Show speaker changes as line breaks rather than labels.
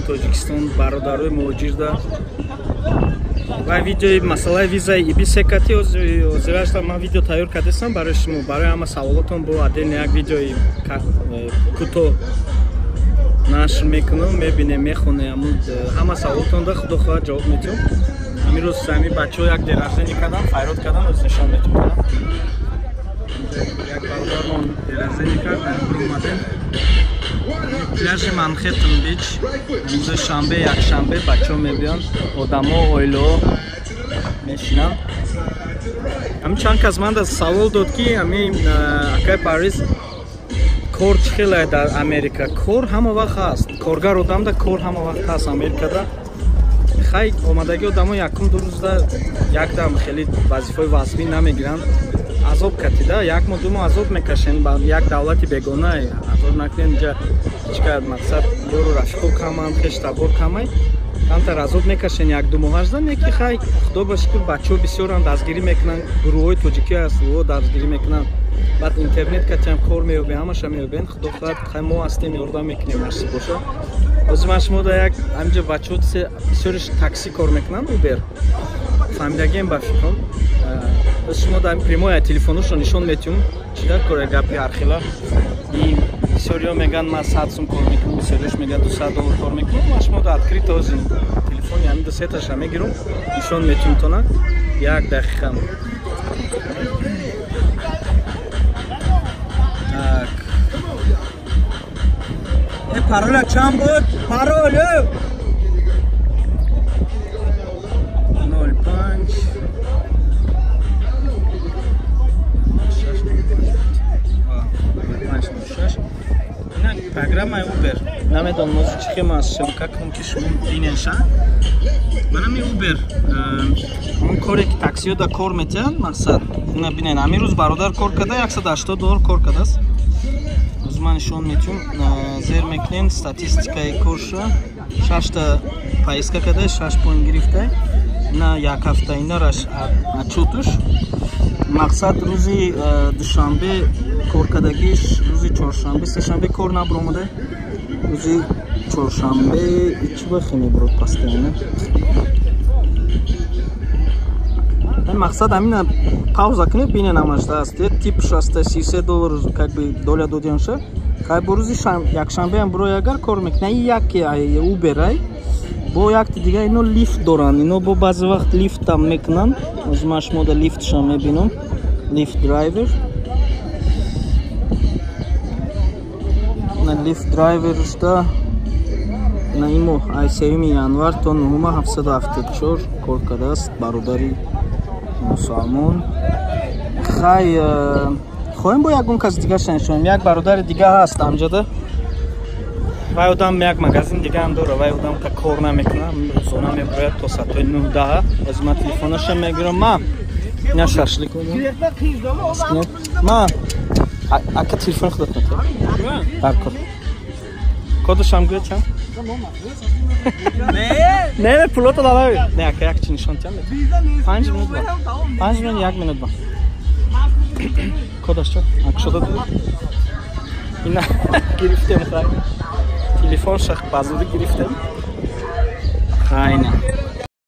Тоҷикистон бародарои муҳоҷирда ва видеои масъалаи визаи ибисекати озирошта ман видео тайёр кардастам барои шумо, барои ҳама саволотон бо отдельно як видеои кӯтоҳ нашр мекунам, мебинем, мехонем, ҳама саволотонда худо хоҳад ҷавоб метиҳам. Ҳамин рӯз сами бачаҳо як деразани кардам, хайрот кардам, роз нишон метиҳам. Як бародармон деразани кард, омадем пляжи Манхэттен бич, рӯзи шанбе, якшанбе бачаҳо мебиёнд, одамо, оилаҳо мешинанд. Ҳамин чанд кас ман савол дод ки ҳамин акай Париз кор чӣ хеле дар Америка? Кор ҳама вақт ҳаст. Коргар одамда кор ҳама вақт ҳаст Америкада. Хай омадаги одамо якум ду рӯзда якдам хеле вазифаи вазбӣ намегиранд. Азоб катида, як мо ду мо азоб мекашем ба як давлати бегона, азоб накунем инҷа чикад мақсад ёру рафиқо каманд, хеш табор камай. Камтар азоб мекашем як ду моҳажда неки хай худо ба шукр бачаҳо бисёранд дастгирӣ мекунанд, гурӯҳои тоҷикӣ аст, гурӯҳо дастгирӣ мекунанд. Баъд интернет катиам кор меёбем, ҳамаша меёбем. Худо хоҳад хай мо ҳастем, ёрдам мекунем насиб боша. Ҳозир ман шумода як ҳаминҷа бачаҳо бисёриш такси кор мекунанд, Убер. Фаҳмидагием ба фикрам. Шумо дар прямои телефоношон нишон метиҳум чидар кора гапи ҳархела. Бисёриҳо мегӯянд ман 100 сум кор мекунам, бисёриҳош мегӯянд $200 кор мекунам. Ман шумо дар открито ҳозир телефони ҳамин ду сеташа мегирам, нишон метиҳум тона як дақиқа. Так. Пароля чанд буд? Пароля 05 программаи Uber. Намедонам ҳозир чӣ хел ман как ки шумо бинеша. Манами Uber. Он коре ки таксиёда кор метиҳад, мақсад ина бинен. Ҳамин рӯз бародар кор карда $180 кор кардааст. Ҳозир ман нишон метиҳум, зер мекунем статистикаи корша. 6 та поездка карда, 6 поинт гирифта. Ина як ҳафта инараш отчётуш. Мақсад рӯзи душанбе кор кардагиш, рӯзи чоршанбе, сешанбе кор набуромада. Рӯзи чоршанбе ичи вақте мебурад постоянно. Мақсад ҳамина пауза кунед бинен ҳамашда аст. Типш аст $33 как бы доля додианша. Хай бо рӯзи якшанбе ҳам бурой агар кор мекунад. И яке Uber ай. Бо якти дига ино лифт доранд. Ино бо баъзе вақт лифт ҳам мекунанд. Ҳозир ман шумода лифтша мебинам. Лифт драйвер. На лифт драйвершда на имо ай 3 январ то 9 774 кор кардааст бародари мусалмон. Хай хоҳем бо ягон кас дига шаншонем. Як бародари дига ҳаст амҷода. Вай одам як магазин дига ҳам дора. Вай одам ка кор намекунад. Рӯзона мебурад то саатои 9-10. Ҳозир ман телефонаша мегирам. Ман ина шашлик ман ака телефони худат метавад ҳар кор кодашам гӯя чанд не пулото давай не ака як чи нишон тиам 5 минут 5 минут 1 минут ба кодаш чанд ака шуда ина гирифтем хай телефон шах базуди гирифтем хайна